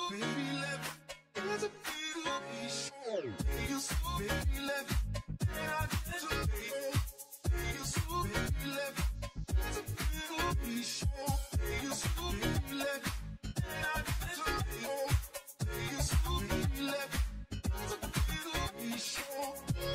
baby, let me. It's a baby show. Take you so, baby, let me. And I get you, baby. Take you so, baby, let me. It's a baby show. Take you so, baby, let me. And I get you, baby. Take you so, baby, let me. It's a baby show.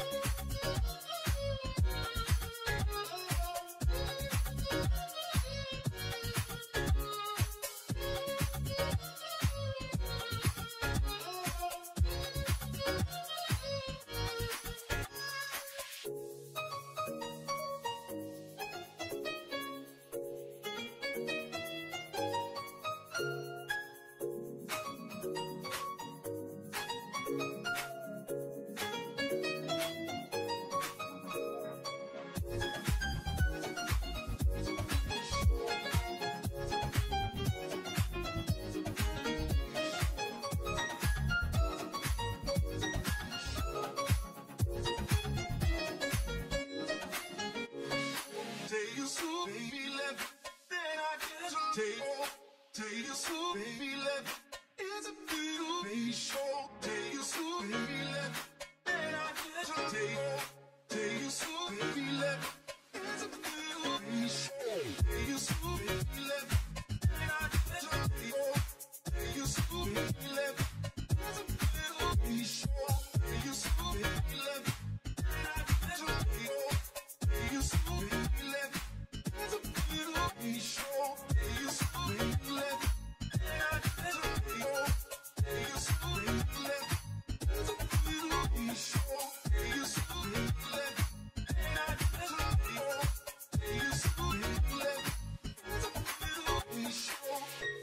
Take you so, baby, let me. Then I get you. Take you so, baby, let me. It's a baby show. Take you so, baby, let me. Then I get you. Take you so, baby, let me. It's a baby show. Take you so, baby, let me. Then I get you. Take you so, baby, let me. It's a baby show. Take you so, baby, let me. Then I get you. Take you so, baby, let me. It's a baby show. Take you so, baby, let me. Then I get you. Take you so, baby, let me. It's a baby show. Take you so, baby, let me. Then I get you. Take you so, baby, let me. It's a baby show.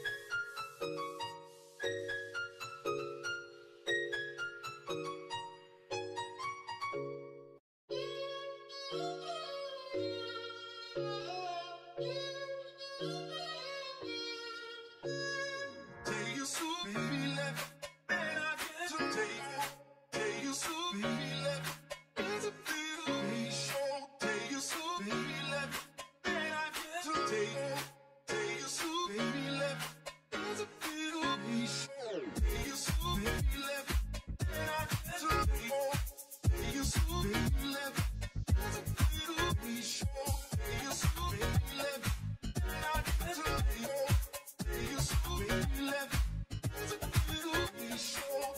Take you so, baby, let me. Then I get you. Take you so, baby, let me. It's a baby show. Take you so, baby, let me. Then I get you. Take you so, baby, let me. It's a baby show. Take you so, baby, let me. Then I get you. Take you so, baby, let me. It's a baby show. Take you so, baby, let me. Then I get you. Take you so, baby, let me. It's a baby show.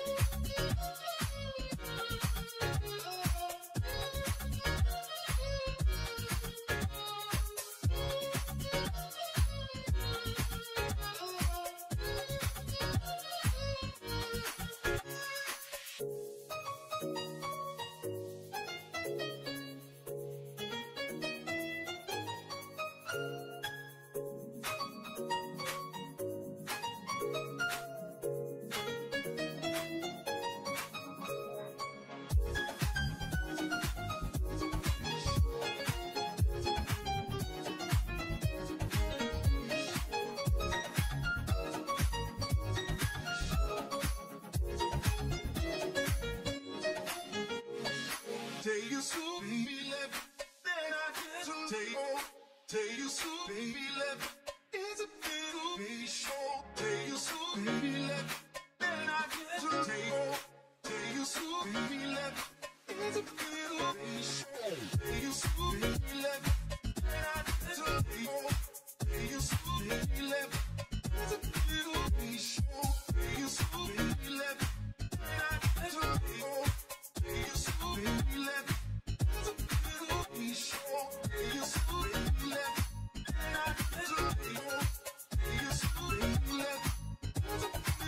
Take you so, baby, let me. Then I get you. Take you so, baby, let me. It's a baby show. Take you so, baby, let me. Then I get you. Take you so, baby, let me. It's a baby show. Take you so, baby, let me. Then I get you. Take you so, baby, let me. It's a baby show. Take you so, baby, let me. Then I get you. Take you so, baby, let me. It's a baby show. Take you so, baby, let me. Then I get you. Take you so, baby, let me. It's a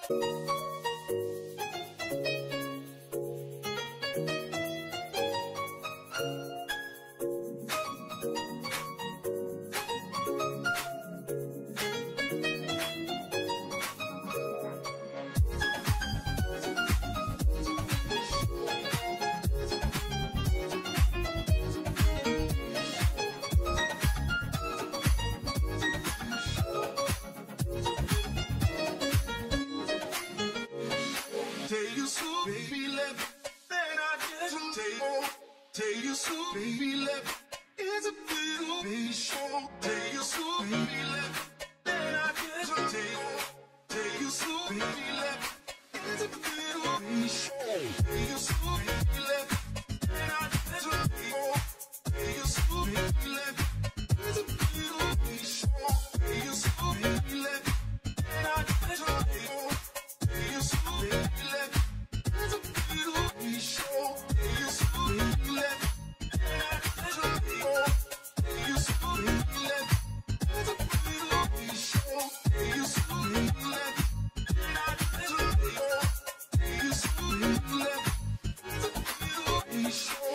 Take you so, baby, left. Then I get to take you so, baby, left. It's a little baby show. Take you so, baby, left. Then I get to take you so, baby, left. It's a little baby show. Take you so, baby, left. Then I get to take you so, baby, left. It's a little baby show. Take you so, baby, left. Then I get to take you so, baby, left. It's a little baby show. Take you so, baby, left. Then I get to take you so, baby, left. It's a little baby show. Take you so, baby, left. Then I get to take you so, baby, left. It's a little baby show.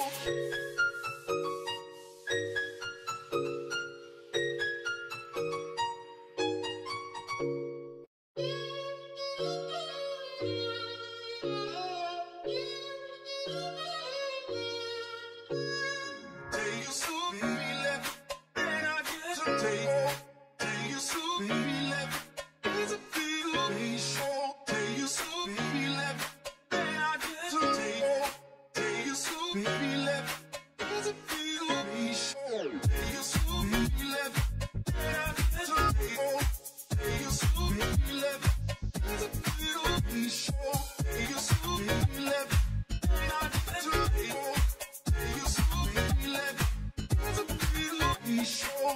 Take you so, baby, left. Then I get to take you so, baby, left. It's a little baby show. Take you so, baby, left. Then I get to take you so, baby, left. It's a little baby show. Take you so, baby, left. Then I get to take you so, baby, left. It's a little baby show. Take you so, baby, left. Then I get to take you so, baby, left. It's a little baby show.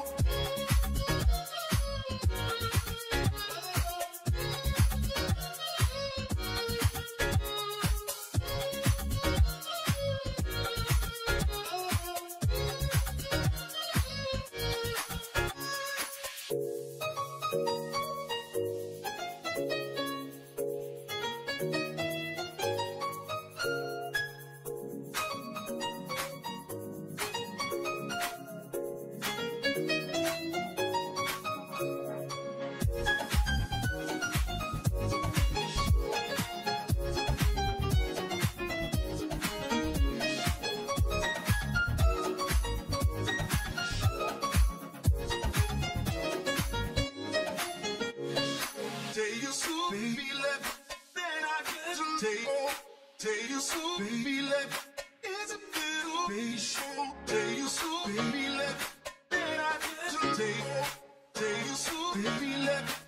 Take you so, baby, left. Then I get to take you so, baby, left. It's a little baby show. Take you so, baby, left. Then I get to take you so, baby, left.